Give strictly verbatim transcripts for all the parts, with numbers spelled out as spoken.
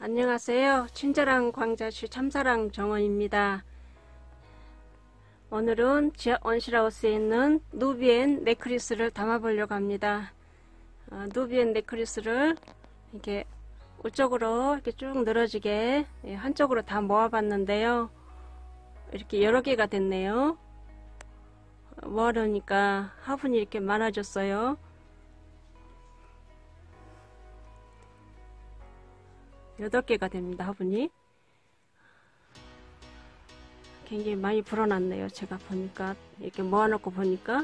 안녕하세요. 친절한 광자씨 참사랑 정원입니다. 오늘은 지하 온실하우스에 있는 누비엔 네크리스를 담아보려고 합니다. 어, 누비엔 네크리스를 이렇게 우쪽으로 이렇게 쭉 늘어지게 한쪽으로 다 모아봤는데요. 이렇게 여러 개가 됐네요. 모아놓으니까 화분이 이렇게 많아졌어요. 여덟 개가 됩니다. 화분이 굉장히 많이 불어났네요. 제가 보니까 이렇게 모아놓고 보니까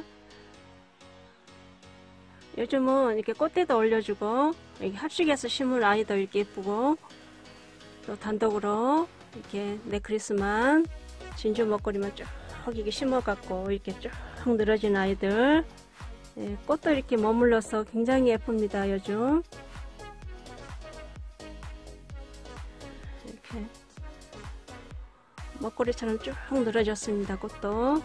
요즘은 이렇게 꽃대도 올려주고 이렇게 합식해서 심은 아이도 이렇게 예쁘고 또 단독으로 이렇게 네크리스만 진주 먹거리만 쭉 이렇게 심어갖고 이렇게 쭉 늘어진 아이들, 예, 꽃도 이렇게 머물러서 굉장히 예쁩니다. 요즘 이렇게 먹거리처럼 쭉 늘어졌습니다. 꽃도.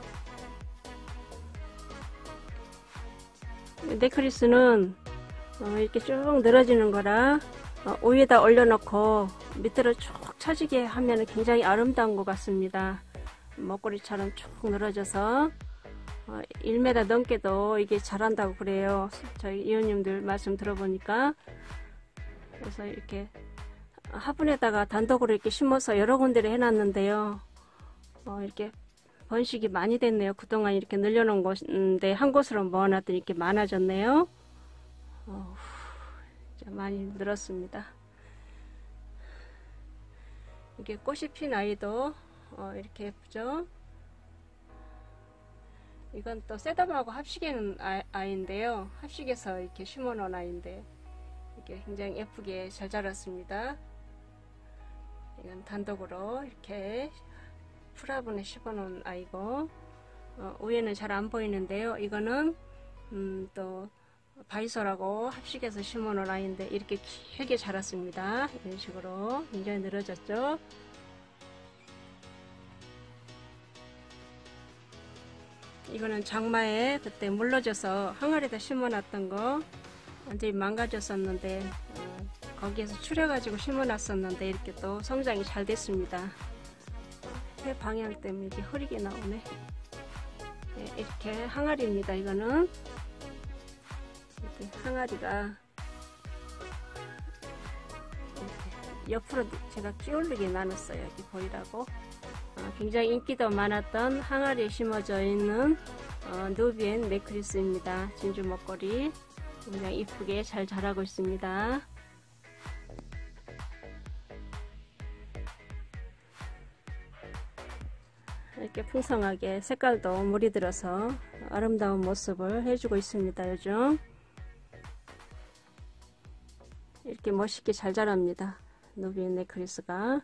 네크리스는 어, 이렇게 쭉 늘어지는 거라 어, 위에다 올려놓고 밑으로 쭉 처지게 하면 굉장히 아름다운 것 같습니다. 먹거리처럼 쭉 늘어져서 어, 일 미터 넘게도 이게 자란다고 그래요. 저희 이웃님들 말씀 들어보니까. 그래서 이렇게 화분에다가 단독으로 이렇게 심어서 여러 군데를 해놨는데요. 어, 이렇게 번식이 많이 됐네요. 그동안 이렇게 늘려놓은 곳인데 한 곳으로 모아놨더니 이렇게 많아졌네요. 어, 많이 늘었습니다. 이게 꽃이 핀 아이도 어, 이렇게 예쁘죠. 이건 또 세덤하고 합식에는 아, 아이인데요. 합식에서 이렇게 심어 놓은 아이인데 이게 굉장히 예쁘게 잘 자랐습니다. 이건 단독으로 이렇게 풀화분에 심어 놓은 아이고, 어, 위에는 잘 안 보이는데요. 이거는 음, 또 바이소라고 합식해서 심어 놓은 아이인데 이렇게 길게 자랐습니다. 이런 식으로 굉장히 늘어졌죠. 이거는 장마에 그때 물러져서 항아리에다 심어 놨던 거 완전히 망가졌었는데 어, 거기에서 추려가지고 심어 놨었는데 이렇게 또 성장이 잘 됐습니다. 해 방향 때문에 이렇게 흐리게 나오네. 네, 이렇게 항아리입니다. 이거는 이렇게 항아리가 이렇게 옆으로 제가 끼울르게 나눴어요. 이렇게 보이라고. 어, 굉장히 인기도 많았던 항아리에 심어져 있는 어, 누비엔 네크리스입니다. 진주 먹거리 굉장히 이쁘게 잘 자라고 있습니다. 이렇게 풍성하게 색깔도 물이 들어서 아름다운 모습을 해주고 있습니다. 요즘 이렇게 멋있게 잘 자랍니다. 누비엔 네크리스가.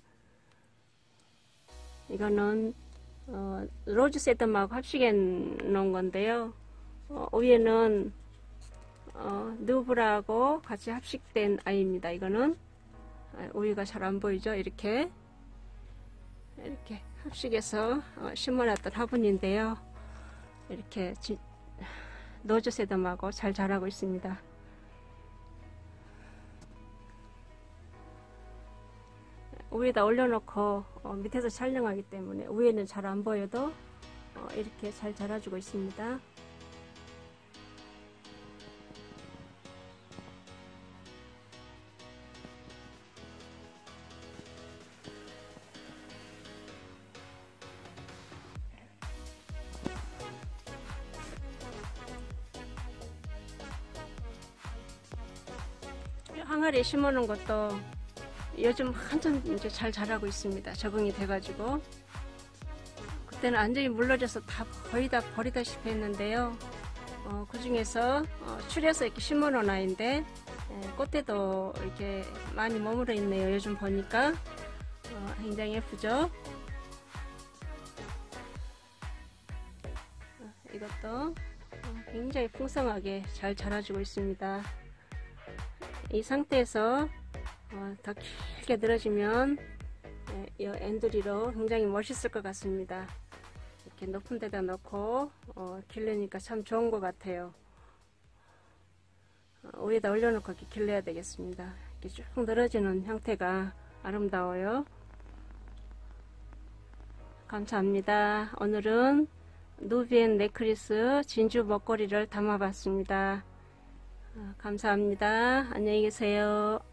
이거는 어, 로즈 세덤하고 합식해 놓은 건데요. 어, 위에는 어, 누브라하고 같이 합식된 아이입니다. 이거는 아, 우유가 잘 안 보이죠? 이렇게 이렇게 합식해서 어, 심어놨던 화분인데요. 이렇게 지, 로즈 세덤하고 잘 자라고 있습니다. 위에다 올려놓고 어, 밑에서 촬영하기 때문에 위에는 잘 안 보여도 어, 이렇게 잘 자라주고 있습니다. 항아리에 심어놓은 것도 요즘 한참 이제 잘 자라고 있습니다. 적응이 돼가지고. 그때는 완전히 물러져서 다 거의 다 버리다시피 했는데요. 어, 그 중에서 어, 추려서 이렇게 심어 놓은 아이인데 예, 꽃대도 이렇게 많이 머물러 있네요. 요즘 보니까 어, 굉장히 예쁘죠. 어, 이것도 어, 굉장히 풍성하게 잘 자라주고 있습니다. 이 상태에서 어, 더 길게 늘어지면 예, 이 엔드리로 굉장히 멋있을 것 같습니다. 이렇게 높은 데다 놓고 어, 길르니까 참 좋은 것 같아요. 어, 위에다 올려놓고 이렇게 길러야 되겠습니다. 이렇게 쭉 늘어지는 형태가 아름다워요. 감사합니다. 오늘은 누비엔 넥클리스 진주 목걸이를 담아봤습니다. 감사합니다. 안녕히 계세요.